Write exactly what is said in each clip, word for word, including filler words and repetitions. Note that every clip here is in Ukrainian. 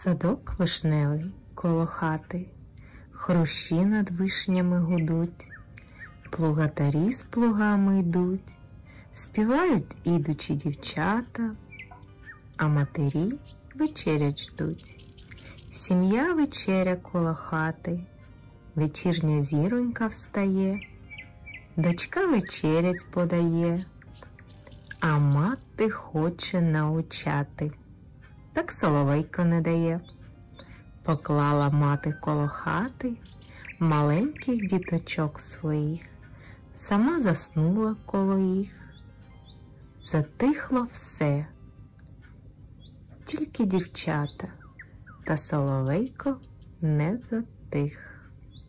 Садок вишневий коло хати, хрущі над вишнями гудуть, плугатарі з плугами йдуть, співають ідучі дівчата, а матері вечерять ждуть. Сім'я вечеря коло хати, вечірня зіронька встає, дочка вечерять подає, а мати хоче научати, так соловейко не дає. Поклала мати коло хати маленьких діточок своїх, сама заснула коло їх. Затихло все, тільки дівчата, та соловейко не затих.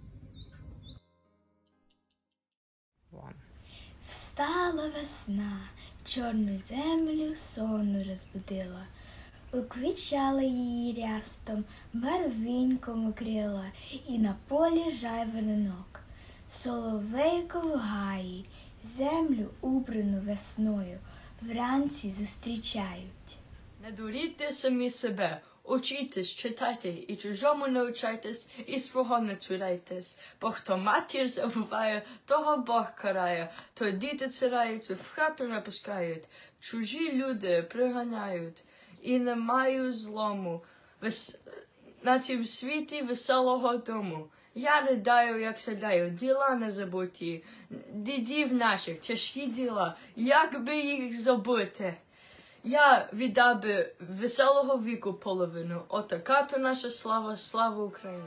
Встала весна, чорну землю сонну розбудила, уквічала її рястом, барвіньком укрила, і на полі жайворонок. Соловейко в гаї, землю убрану весною, вранці зустрічають. Не дурійте самі себе, учітесь, читайте, і чужому навчайтесь, і свого не цурайтесь. Бо хто матір забуває, того Бог карає, то діти цираються, в хату не пускають, чужі люди приганяють, і не маю злому вес... на цім світі веселого дому. Я ридаю, як сідаю, діла не забуті, дідів наших, тяжкі діла, як би їх забути? Я віддав би веселого віку половину, отака то наша слава, слава Україні.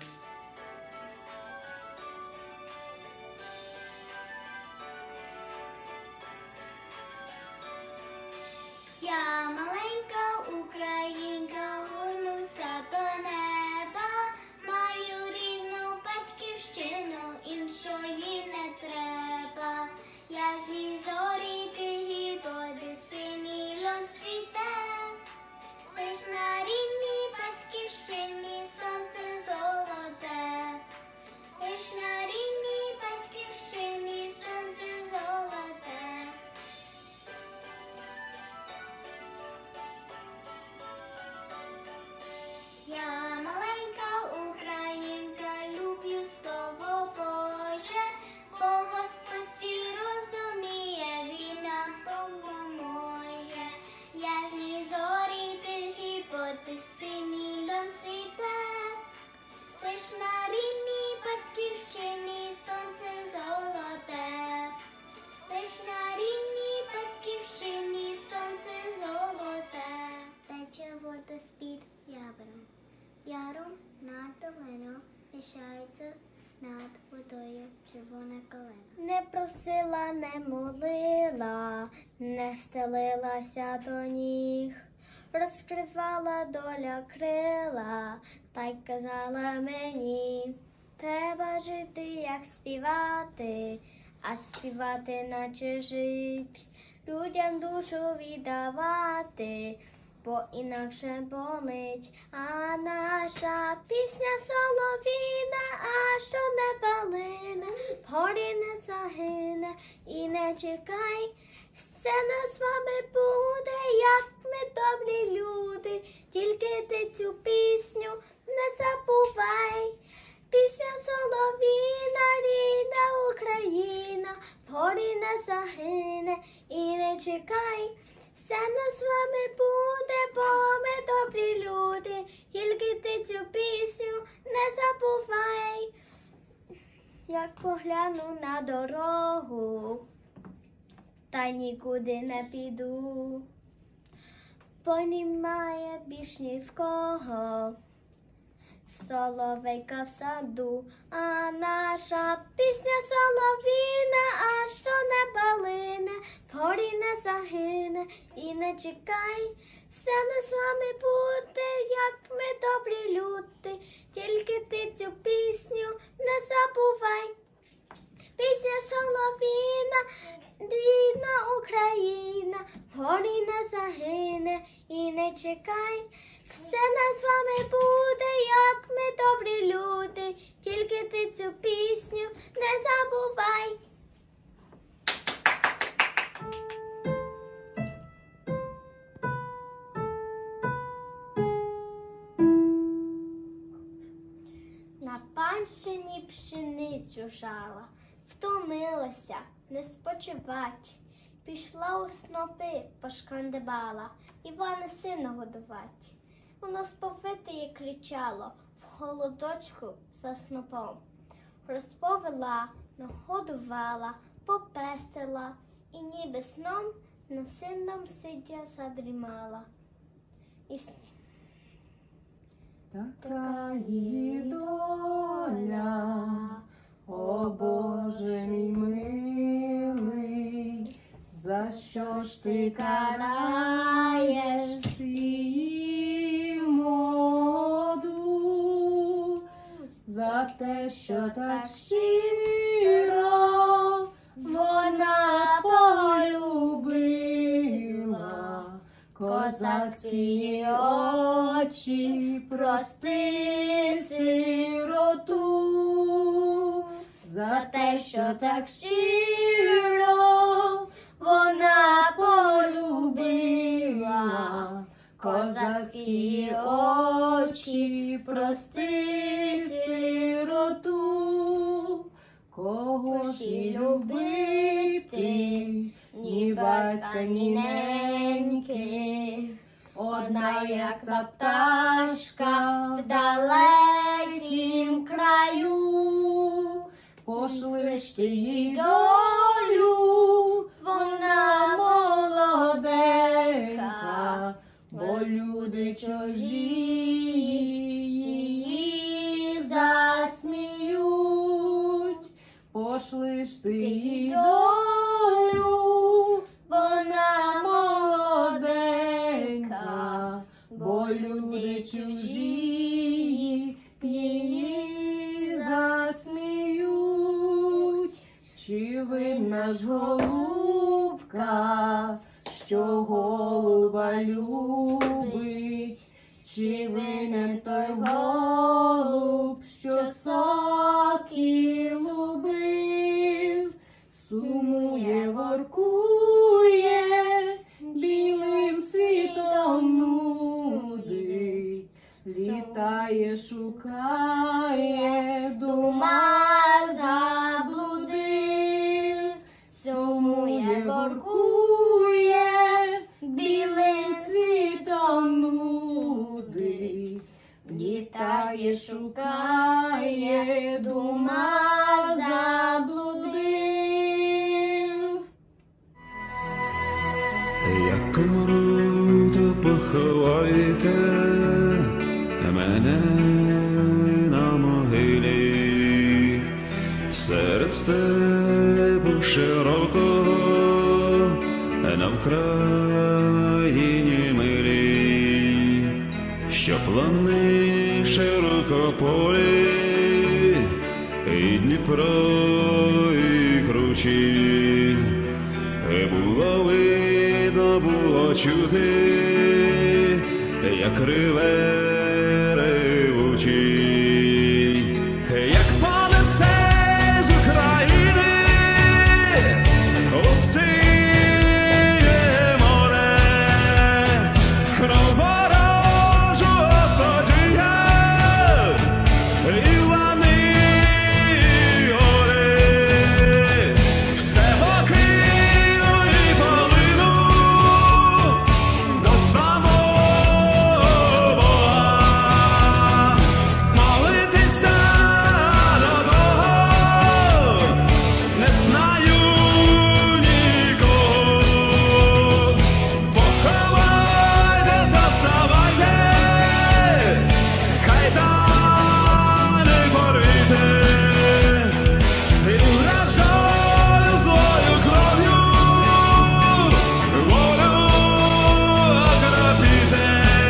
Я маленька українка, горнуся до неба, маю рідну батьківщину, іншої не треба. Ясні зорі, тихі води, синій льон цвіте, лиш на рідній батьківщині сонце золоте, лиш на рідній батьківщині сонце золоте. Я маленька українка, люблю слово Боже, бо Господь розуміє, Він нам поможе. Ясні зорі, тихі води, синій льон цвіте, лиш на рідній батьківщині сонце золоте, лиш на рідній батьківщині сонце золоте. Тече вода з-під яром, яром над долиною, лишається над водою червоне колено. Не просила, не молила, не стелилася до ніг, розкривала доля крила, та й казала мені: треба жити, як співати, а співати наче жить, людям душу віддавати, бо інакше болить. А наша пісня солов'їна, а що не палине, в горі не загине, і не чекай, все на з вами буде, як ми добрі люди, тільки ти цю пісню не забувай. Пісня солов'їна, рідна Україна, в горі не загине, і не чекай, все на з вами буде, бо ми добрі люди, тільки ти цю пісню не забувай. Як погляну на дорогу, та нікуди не піду, бо немає більш ні в кого соловейка в саду. А наша пісня солов'їна, а що не палине, в горі не загине, і не чекай, все на з вами буде, як ми добрі люди, тільки ти цю пісню не забувай. Пісня солов'їна, рідна Україна, в горі не загине, і не чекай, все на з вами буде, як ми добрі люди, тільки ти цю пісню не забувай. Панщині пшеницю жала, втомилася, не спочивать. Пішла у снопи, пошкандибала, Івана сина годувать. Воно сповитиє кричало, в холодочку за снопом. Розповела, нагодувала, попестила, і ніби сном на сином сидя задрімала. І Така її доля, о Боже мій милий, за що ж ти караєш її молоду, за те, що так щиро вона полюбила козацькі очі, прости сироту, за те, що так щиро вона полюбила козацькі очі, прости сироту. Кого ж і любити, ні батька, ні неньки, одна, як та пташка в далекім краю. Пошли ж ти їй долю, вона молоденька, бо люди чужі її засміють. Пошли ж ти їй долю, вона молоденька, бо люди чужі її засміють. Чи видна ж голубка, що голуба любить, чи винен той голуб, що соки любив, сумує, воркує, білим світом нудить, літає, шукає, дума заблудив, сумує, воркує, білим світом нудить, літає, шукає, дума заблудив. Як умру, то поховайте мене на могилі серед степу широкого на Вкраїні милій, що плани широкополі, і Дніпро, і кручі, було видно, було чути, як реве ревучий, як понесе з України у синє море, кров ворожу тоді я, і лани, і гори, все покину і полину до самого Бога, молитися до того не знаю нікого. Поховайте та вставайте, кайдани порвіте, і вражою злою кров'ю волю окропіте.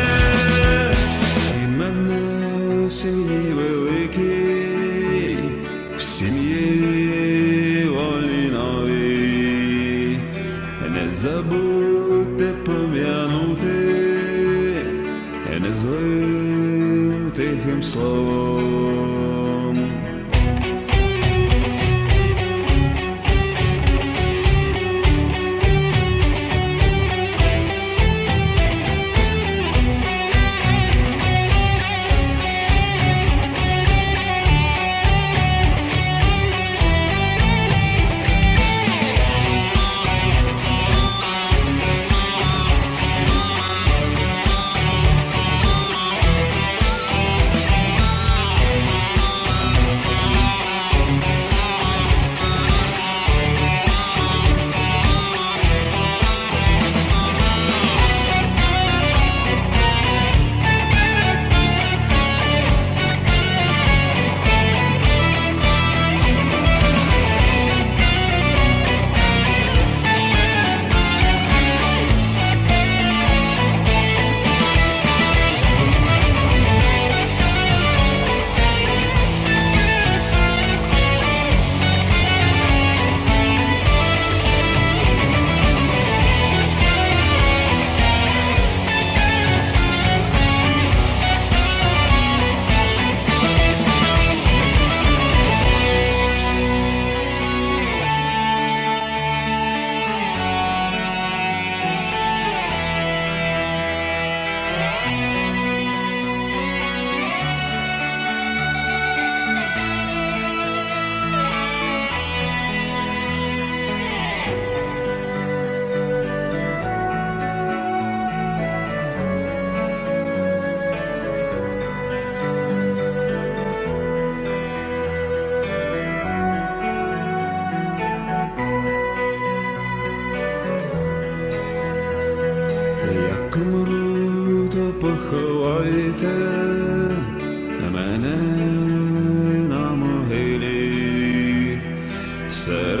І мене в сім'ї великій, в сім'ї вольній новій, не забудьте пом'янути, не злим тихим словом.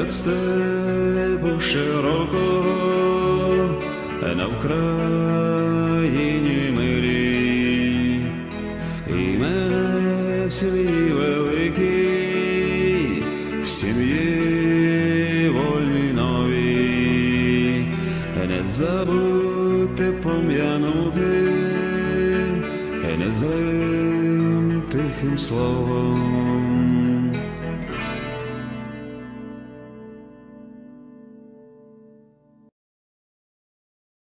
серед степу широкого, на Україні мирі, і мене в сім'ї великій, в сім'ї вольній новій, не забудьте пом'янути, не злим тихим словом.